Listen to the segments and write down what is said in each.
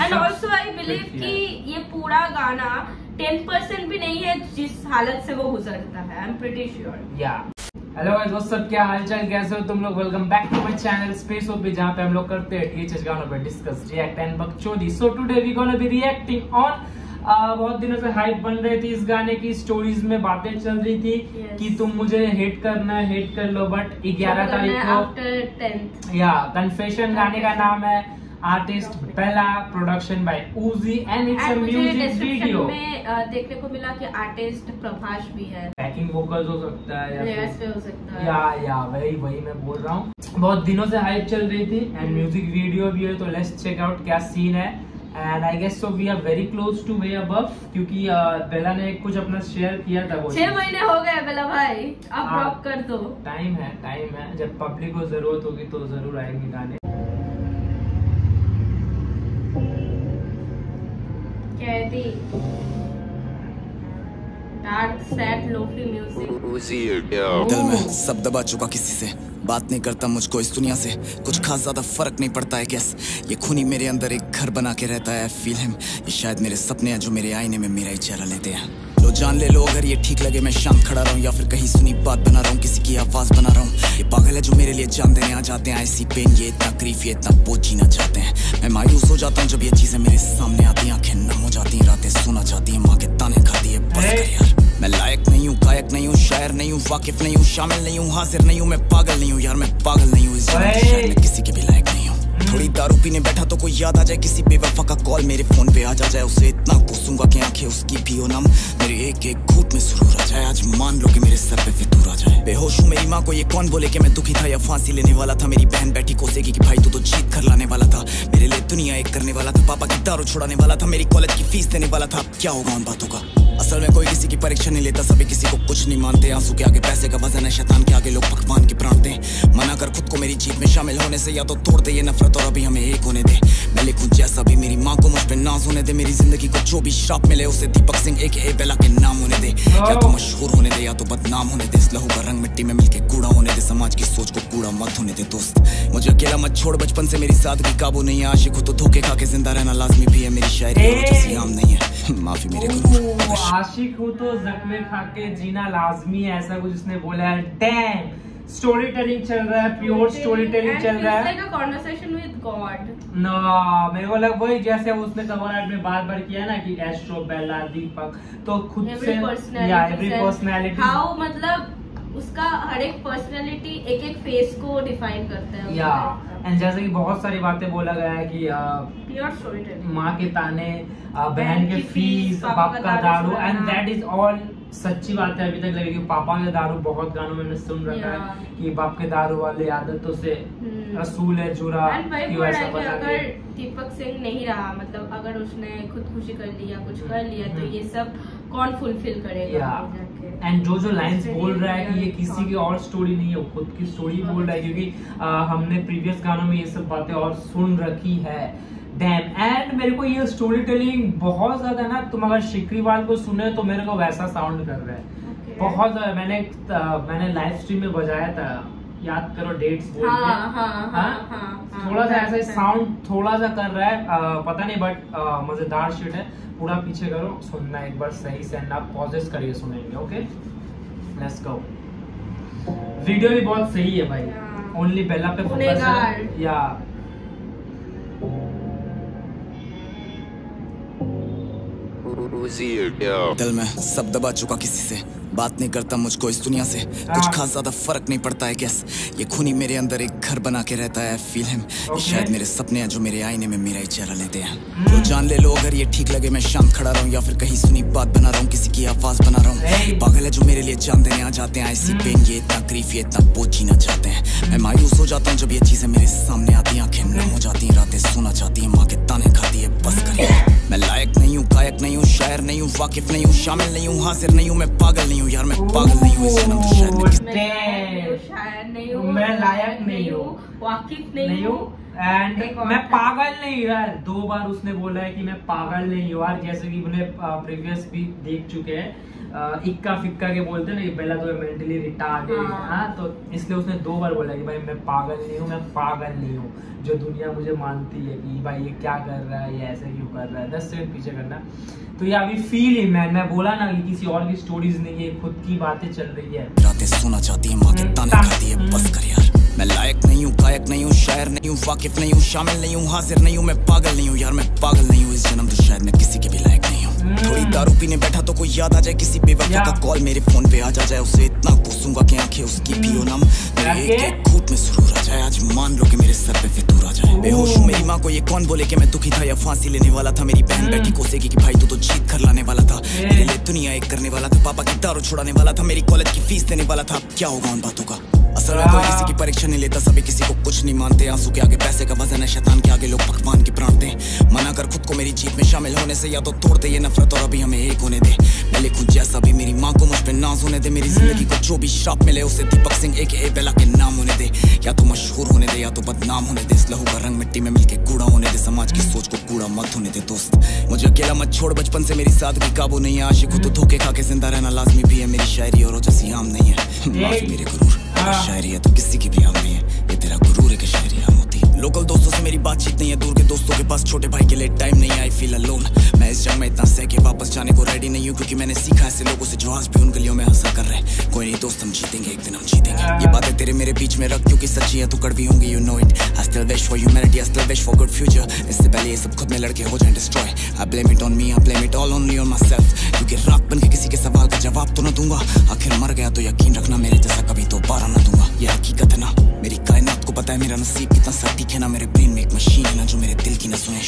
And also I believe कि ये पूरा गाना 10% भी नहीं है जिस हालत से वो गुजरता है। I am pretty sure. Yeah hello guys, what's up, क्या हालचाल, कैसे हो तुम लोग? Welcome back to my channel space OP, जहां पे हम लोग करते हैं टीचर्स गानों पे डिस्कस, रिएक्ट एंड बकचोदी। So today we gonna be reacting on बहुत दिनों से हाइप बन रही थी इस गाने की, स्टोरीज में बातें चल रही थी कि तुम मुझे हेट करना है, हेट कर लो, बट 11 तारीख को आफ्टर 10th या कन्फेशन गाने का नाम है, artist Bella, production by Uzi and it's a music video. में देखने को मिला कि आर्टिस्ट प्रभास भी है, बैकिंग वोकल्स हो सकता है या पे हो सकता है, या वही मैं बोल रहा हूँ। बहुत दिनों से हाइप चल रही थी एंड म्यूजिक वीडियो भी है, तो लेट्स चेक आउट क्या सीन है। And I guess so we are very close to way above, क्योंकि बेला ने कुछ अपना शेयर किया था। 6 महीने हो गए बेला भाई, अब ड्रॉप कर दो। टाइम है, जब पब्लिक को जरूरत होगी तो जरूर आएंगे गाने। कहती डार्क सैड लोफी म्यूजिक। दिल में सब दबा चुका, किसी से बात नहीं करता, मुझको इस दुनिया से कुछ खास ज्यादा फर्क नहीं पड़ता है। कैस ये खूनी मेरे अंदर एक घर बना के रहता है, फील हिम। ये शायद मेरे सपने हैं जो मेरे आईने में मेरा ही चेहरा लेते हैं। लो जान ले लो, अगर ये ठीक लगे मैं शांत खड़ा रहूं या फिर कहीं सुनी बात बना रहा हूं, किसी की आवाज बना रहा हूं। ये पागल है जो मेरे लिए जान देने आ जाते हैं। ऐसी पेन, ये इतना ग्रीफ, ये इतना बोझ जीना चाहते हैं। मैं मायूस हो जाता हूँ जब ये चीजें मेरे सामने आती हैं। आंखें नम हो जाती हैं, रातें सोना चाहती हैं, माँ के ताने खाती है। बस कर यार, मैं लायक नहीं हूँ, गायक नहीं हूँ, शायर नहीं हूँ, वाकिफ नहीं हूँ, शामिल नहीं हूँ, हाजिर नहीं हूँ, मैं पागल नहीं हूँ यार, मैं पागल नहीं हूँ। इस शायद मैं किसी के भी लायक नहीं हूँ। थोड़ी दारू पीने बैठा तो कोई याद आ जाए, किसी बेवफा का कॉल मेरे फोन पे आ जाए, उसे इतना पूछूंगा कि आंखें उसकी भी हो नम, मेरे एक एक घूंट में सुरूर आ जाए। आज मान लो कि मेरे सर पे फितूर आ जाए। बेहोश हूँ, मेरी माँ को ये कौन बोले कि मैं दुखी था या फांसी लेने वाला था। मेरी बहन बैठी कोसेगी कि भाई तू तो जीत कर लाने वाला था, मेरे लिए दुनिया एक करने वाला था। पापा की दारू छुड़ाने वाला था, मेरी कॉलेज की फीस देने वाला था। अब क्या होगा उन बातों का? असल में कोई किसी की परीक्षा नहीं लेता, सभी किसी को कुछ नहीं मानते। आंसू के आगे पैसे का वजन है, शैतान के आगे लोग भगवान के प्राण दें। मना कर खुद को मेरी जीत में शामिल होने से, या तो तोड़ दे ये नफरत और अभी हमें एक होने दे। मैं लिखूं जैसा भी, मेरी माँ को मुझ पे नाज होने दे। मेरी जिंदगी को जो भी श्राप मिले उसे दीपक सिंह AKA बेला के नाम होने दे। या तो मशहूर होने दे या तो बदनाम होने दे। इस लहू का रंग मिट्टी में मिलके कूड़ा होने दे। समाज की सोच को कूड़ा मत होने दे दोस्त। मुझे अकेला मत छोड़, बचपन से मेरी सादगी काबू नहीं है। आशिक हूं तो धोखे खा के जिंदा रहना लाजमी भी है। मेरी शायरी जैसी आम नहीं है, माफी मेरे गुरु। आशिक हूँ तो जख्मे खा के जीना लाजमी है, ऐसा कुछ उसने बोला है। डैम, स्टोरी टेलिंग चल रहा है, प्योर स्टोरी टेलिंग चल रहा है। Conversation with God. नो, मेरे को लग वही जैसे उसने कवर आर्ट में बार किया ना कि एस्ट्रो, बेला, दीपक, तो खुद से या एवरी पर्सनालिटी, हाउ मतलब उसका हर एक पर्सनालिटी एक एक फेस को डिफाइन करता है। या एंड जैसे कि बहुत सारी बातें बोला गया है कि प्योर स्टोरी टेलिंग, माँ के ताने, बहन के फीस, बाप का दारू, एंड दैट इज ऑल सच्ची बात है। अभी तक लगेगी पापा के दारू बहुत गानों में सुन रखा है कि बाप के दारू वाले आदतों से रसूल है जुरा। अगर दीपक सिंह नहीं रहा, मतलब अगर उसने खुदकुशी कर लिया, कुछ कर लिया, तो ये सब कौन फुलफिल करेगा? एंड जो लाइंस बोल रहा है कि ये किसी की और स्टोरी नहीं है, वो खुद की स्टोरी बोल रहा है, क्योंकि हमने प्रीवियस गानों में ये सब बातें और सुन रखी है। डैम, एंड मेरे को ये स्टोरी टेलिंग बहुत ज्यादा ना, तुम अगर शिकरीवाल को सुने तो मेरे को वैसा साउंड कर रहा है बहुत ज्यादा। मैंने लाइव स्ट्रीम में बजाया था, याद करो डेट्स बोल के, थोड़ा सा ऐसा साउंड थोड़ा सा कर रहा है, पता नहीं, बट मजेदार शिट है। पूरा पीछे करो, सुनना एक बार सही से, आप पॉजेस करिए, सुनेंगे। Okay, let's go. वीडियो भी बहुत सही है भाई, ओनली बेला पे फोकस है। या दिल में सब दबा चुका, किसी से बात नहीं करता, मुझको इस दुनिया से कुछ खास ज्यादा फर्क नहीं पड़ता है। कैस ये खूनी मेरे अंदर एक घर बना के रहता है, फील हिम। ये शायद मेरे सपने हैं जो मेरे आईने में मेरा ही चेहरा लेते हैं। तो जान ले लो, अगर ये ठीक लगे मैं शांत खड़ा रहूं या फिर कहीं सुनी बात बना रहा हूं, किसी की आवाज बना रहा हूं। पागल है जो मेरे लिए जान देने आ जाते हैं। ऐसी पेन, ये इतना ग्रीफ, ये इतना बोझ जीना चाहते हैं। मैं मायूस हो जाता हूँ जब ये चीजें मेरे सामने आती हैं। आंखें नम हो जाती हैं, रातें सोना चाहती हैं, माँ के ताने खाती है। बस कर यार, मैं लायक नहीं हूँ, गायक नहीं हूँ, शायर नहीं हूँ, वाकिफ नहीं हूँ, शामिल नहीं हूँ, हाजिर नहीं हूँ, मैं पागल नहीं हूँ यार, मैं पागल नहीं हूँ। इस जन्म तो शायद मैं लायक नहीं हूँ, वाकिफ नहीं हूँ, एंड मैं पागल नहीं यार। 2 बार उसने बोला है कि मैं पागल नहीं हूँ यार, जैसे कि मैंने प्रीवियस भी देख चुके हैं। इक्का फिक्का के बोलते हैं ना कि बेला तो मेंटली रिटार्डेड। हाँ, तो इसलिए उसने 2 बार बोला कि भाई मैं पागल नहीं हूँ, मैं पागल नहीं हूँ। जो दुनिया मुझे मानती है कि भाई ये क्या कर रहा है, ये ऐसे क्यों कर रहा है, 10 सेकंड पीछे करना। तो ये अभी फील ही मैं बोला ना कि किसी और की स्टोरीज नहीं है, खुद की बातें चल रही है। रातें सोना चाहती है, माँ के ताने खाती है, बस कर यार। मैं लायक नहीं हूँ, गायक नहीं हूँ, शायर नहीं हूँ, वाकिफ नहीं हूँ, शामिल नहीं हूँ, हाजिर नहीं हूँ, मैं पागल नहीं हूँ यार, मैं पागल नहीं हूँ। इस जन्म तो शायद मैं किसी के भी लायक नहीं हूँ। थोड़ी दारू पीने बैठा तो कोई याद आ जाए, किसी बेवफा का कॉल मेरे फोन पे आ जाए, उसे इतना कोसूंगा कि आंखें उसकी पियो नम, मेरे एक घूंट में सुरूर आ जाए। आज मान लो कि मेरे सर पे फितूर आ जाए। बेहोश हूँ, मेरी माँ को ये कौन बोले कि मैं दुखी था या फांसी लेने वाला था। मेरी बहन बैठी कोसेगी कि भाई तू तो जीत कर लाने वाला था, मेरे लिए दुनिया एक करने वाला था। पापा की दारू छुड़ाने वाला था, मेरी कॉलेज की फीस देने वाला था। क्या होगा उन बातों का? असल में कोई किसी की परीक्षा नहीं लेता, सभी किसी को कुछ नहीं मानते। आंसू के आगे पैसे का वजन है, शैतान के आगे लोग भगवान की प्राण दे। मना कर खुद को मेरी जीत में शामिल होने से, या तो तोड़ दे ये नफरत और अभी हमें एक होने दे। मैं लिखूं जैसा भी, मेरी माँ को मुझ पे नाज होने दे। मेरी जिंदगी को जो भी श्राप मिले उसे दीपक सिंह AKA बेला के नाम होने दे। या तो मशहूर होने दे या तो बदनाम होने दे। इस लहू का रंग मिट्टी में मिलके कूड़ा होने दे। समाज की सोच को कूड़ा मत होने दे दोस्त। मुझे अकेला मत छोड़, बचपन से मेरी सादगी काबू नहीं है। आशिक तो धोखे खा के जिंदा रहना लाजमी भी है। मेरी शायरी और जैसी आम नहीं है, माफी मेरे गुरूर। शायरी है तो किसी की भी आम नहीं है, ये तेरा गुरूर है कि शायरी आम होती। लोकल दोस्तों से मेरी बातचीत नहीं है, दूर के दोस्तों के पास छोटे भाई के लिए टाइम नहीं है। I feel alone. मैं इस जंग में इतना सह के वापस जाने को रेडी नहीं हूँ, क्योंकि मैंने सीखा ऐसे लोगों से जो आज भी उन गलियों में हंसा कर रहे। कोई नहीं दोस्त, हम जीतेंगे, एक दिन हम जीतेंगे। ये बातें तेरे मेरे बीच में रख, क्योंकि सच्ची है तो कड़वी होंगी, you know it. I still wish for humanity, I still wish for good future। इससे पहले ये सब खुद में लड़के हो जाएं destroy। I blame it on me, I blame it all only on myself। क्योंकि राख बन के किसी के सवाल का जवाब तो न दूंगा। आखिर मर गया तो यकीन रखना मेरे जैसा कभी दोबारा न दूंगा। ये हकीकत है ना, मेरी कायनात को पता है मेरा नसीब कितना सटीक है ना। मेरे ब्रेन में एक मशीन है ना जो मेरे दिल की न सुने।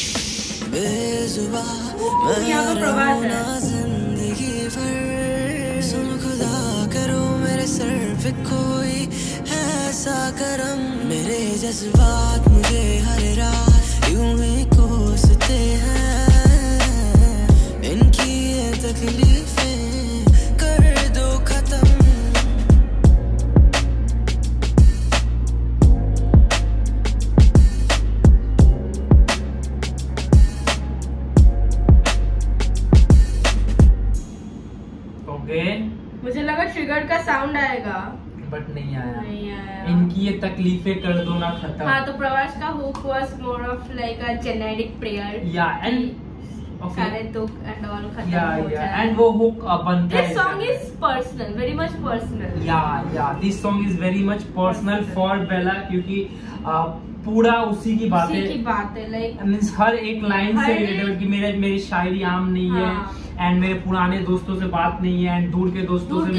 जिंदगी भर सुन खुदा करो मेरे सर पे कोई ऐसा करम। मेरे जज्बात मुझे हर रात यूं ही कोसते हैं। इनकी ये तकलीफें कर दो खत्म। मुझे लगा ट्रिगर का साउंड आएगा, बट नहीं आया। इनकी ये तकलीफें कर दो ना खत्म। हाँ, तो प्रवास का hook was more of like a generic prayer. Yeah and सारे दुख एंड ऑल खत्म हो जाए। एंड वो हुक बनता है। This song is personal, very much personal. Yeah this song is very much personal for Bella, क्योंकि पूरा उसी की बात है। लाइक मींस हर एक लाइन से रिलेटेड कि मेरी शायरी आम नहीं है, एंड मेरे पुराने दोस्तों से बात नहीं है, एंड दूर के दोस्तों को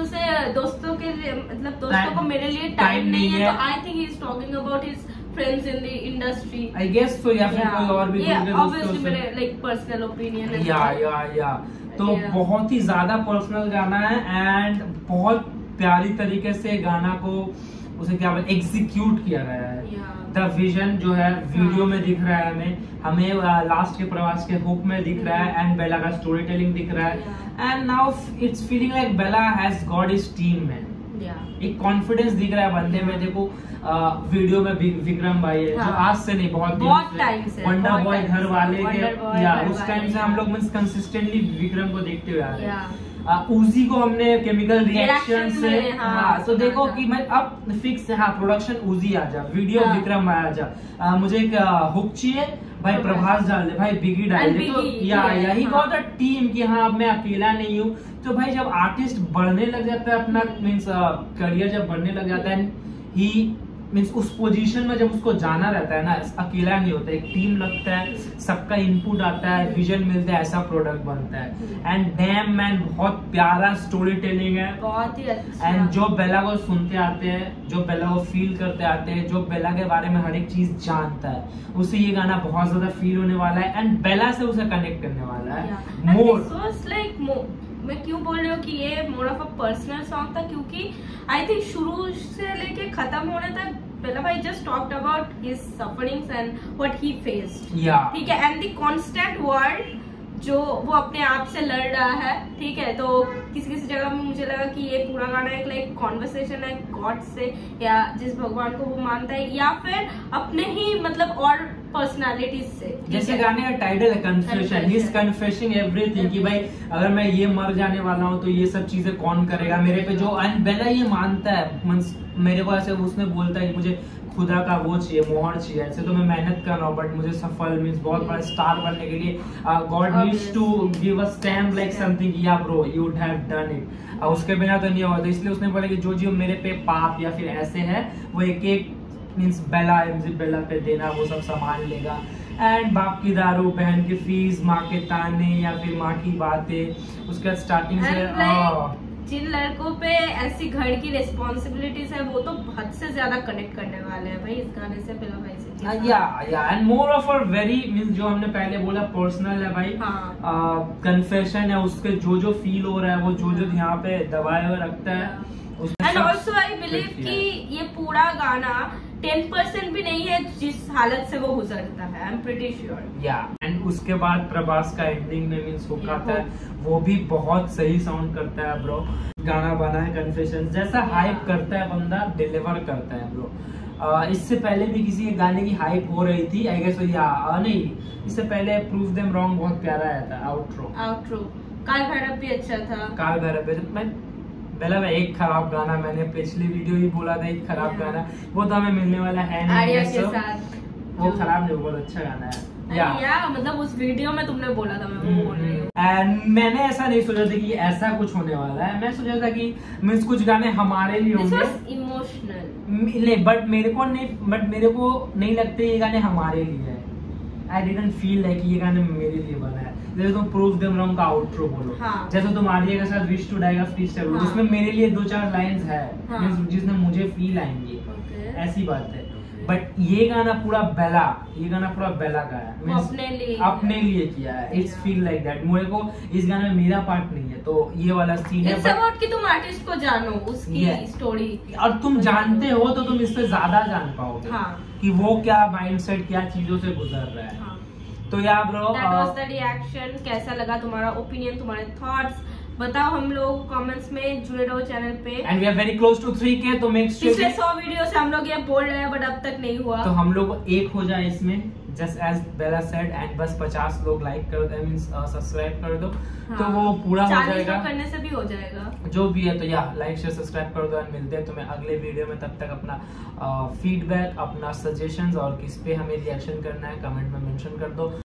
मेरे लिए टाइम नहीं है। तो I think he is talking about his friends in the industry, I guess. तो या फिर कोई और भी दूर के दोस्तों से, मेरे लाइक पर्सनल ओपिनियन है। या तो बहुत ही ज्यादा पर्सनल गाना है, एंड बहुत प्यारी तरीके से गाना को उसे क्या बोलते एग्जीक्यूट किया गया है। द विजन जो है वीडियो में दिख रहा है, हमें लास्ट के प्रवास के हुक में दिख रहा है, एंड बेला का स्टोरी टेलिंग दिख रहा है, and now it's feeling like Bella has got his team man. एक कॉन्फिडेंस दिख रहा है बंदे में। देखो वीडियो में विक्रम भाई है, जो आज से नहीं बहुत टाइम से वंडर बॉय घर वाले के, या उस टाइम से हम लोग मींस कंसिस्टेंटली विक्रम को देखते हुए आ रहे हैं। उजी को हमने केमिकल रिएक्शन से तो देखो कि मैं अब फिक्स है। प्रोडक्शन उजी आ जा, वीडियो विक्रम आ जा, मुझे एक हुक चाहिए भाई, प्रभास डाल दे भाई, बिगी डाल दे। तो यही गॉट अ टीम कि हाँ अब मैं अकेला नहीं हूँ। तो भाई जब आर्टिस्ट बढ़ने लग जाता है, अपना मीन्स करियर जब बढ़ने लग जाता है, ही मीन्स उस पोजीशन में जब उसको जाना रहता है ना, अकेला नहीं होता, एक टीम लगता है, सबका इनपुट आता है, विजन मिलता है, ऐसा प्रोडक्ट बनता है। एंड डैम मैन बहुत प्यारा स्टोरी टेलिंग है, बहुत ही अच्छा। एंड जो बेला को सुनते आते हैं, जो बेला को फील करते आते हैं, जो बेला के बारे में हर एक चीज जानता है, उसे ये गाना बहुत ज्यादा फील होने वाला है, एंड बेला से उसे कनेक्ट करने वाला है मोर। मैं क्यों बोल रही हूँ कि ये more of a personal song था, क्योंकि आई थिंक शुरू से लेके खत्म होने तक बेला भाई just talked about his sufferings and what he faced. ठीक है, एंड द कांस्टेंट वर्ल्ड जो वो अपने आप से लड़ रहा है। ठीक है, तो किसी जगह में मुझे लगा कि ये पूरा गाना एक लाइक कॉन्वर्सेशन है गॉड से, या जिस भगवान को वो मानता है, या फिर अपने ही मतलब और पर्सनालिटीज से। जैसे गाने का टाइटल है confession, he is confessing everything कि भाई अगर मैं ये मर जाने वाला हूँ तो ये सब चीजें कौन करेगा मेरे पे, जो एंड बेला ये मानता है, मेरे को ऐसे उसने बोलता है कि मुझे खुदा का वो चाहिए, मोहर चाहिए, ऐसे तो मैं मेहनत कर रहा हूँ बट मुझे सफल मींस बहुत बड़ा स्टार बनने के लिए god needs to give a stamp like something, yeah bro you would have done it, उसके बिना तो नहीं होता। इसलिए उसने बोला कि जो जो मेरे पे पाप या फिर ऐसे है वो एक एक मींस बेला पे देना, वो सब संभाल लेगा। एंड बाप की दारू, बहन की फीस, माँ के ताने या फिर माँ की बातें, उसके बाद स्टार्टिंग से जिन लड़कों पे ऐसी घर की रिस्पॉन्सिबिलिटीज है वो तो हद से ज्यादा कनेक्ट करने वाले हैं भाई इस गाने से, बेला भाई से। Yeah and more of a very means जो हमने पहले बोला पर्सनल है भाई, कन्फेशन है, उसके जो जो फील हो रहा है वो जो जो यहाँ पे दबाए हुए रखता है। एंड ऑल्सो आई बिलीव कि ये पूरा गाना 10% भी नहीं है जिस हालत से वो गुजरता है, I am pretty sure. Yeah and उसके बाद प्रभास का एंडिंग में मींस हुक आता है, वो भी बहुत सही साउंड करता है ब्रो। गाना बना है कन्फेशन, जैसा हाइप करता है बंदा डिलीवर करता है ब्रो। इससे पहले भी किसी एक गाने की हाइप हो रही थी आई गेस, या नहीं इससे पहले प्रूव देम रॉन्ग बहुत प्यारा आया था, आउटरो। काल भैरव भी अच्छा था। काल भैरव मैं पहला एक खराब गाना, मैंने पिछली वीडियो ही बोला था एक खराब गाना, वो तो हमें मिलने वाला है नहीं, आर्या के साथ वो खराब नहीं, बहुत अच्छा गाना है। या मतलब उस वीडियो में तुमने बोला था, मैं वो बोल रही हूँ। एंड मैंने ऐसा नहीं सोचा था कि ऐसा कुछ होने वाला है, मैं सोचा था कि मींस कुछ गाने हमारे लिए होंगे इमोशनल, बट मेरे को नहीं लगते ये गाने हमारे लिए है। आई डिडंट फील लाइक ये गाने मेरे लिए बना है। जैसे तुम प्रूव देम रॉन्ग का आउटरो बोलो, जैसे तुम आर्या के साथ विश टू डाई का फ्रीस्टाइल बोलो, उसमें मेरे लिए 2-4 लाइंस है जिसमें मुझे फील आएंगे, ऐसी बात है। बट ये गाना पूरा बेला का है, अपने लिए किया है, इट्स फील लाइक दैट। मुझे को इस गाने में मेरा पार्ट नहीं है, तो ये वाला सीन है। इट्स अबाउट कि तुम आर्टिस्ट को जानो, उसकी स्टोरी, और तुम जानते हो तो तुम इससे ज्यादा जान पाओगे कि वो क्या माइंडसेट, क्या चीजों से गुजर रहा है। तो यार bro, that was the reaction. कैसा लगा तुम्हारा ओपिनियन, तुम्हारे थॉट्स बताओ हम लोग कमेंट्स में। जुड़े रहो चैनल पे, and we are very close to 3K, तो मेक श्योर पिछले 100 वीडियो से हम लोग ये बोल रहे हैं बट अब तक नहीं हुआ, तो हम लोग एक हो जाए इसमें, just as Bella said. And बस 50 लोग लाइक कर दो, मींस सब्सक्राइब कर दो, तो वो पूरा हो जाएगा, करने से भी हो जाएगा जो भी है। तो या लाइक शेयर सब्सक्राइब कर दो, एंड मिलते हैं तुम्हें अगले वीडियो में। तब तक अपना फीडबैक, अपना सजेशंस और किस पे हमें रिएक्शन करना है कमेंट में मेंशन कर दो।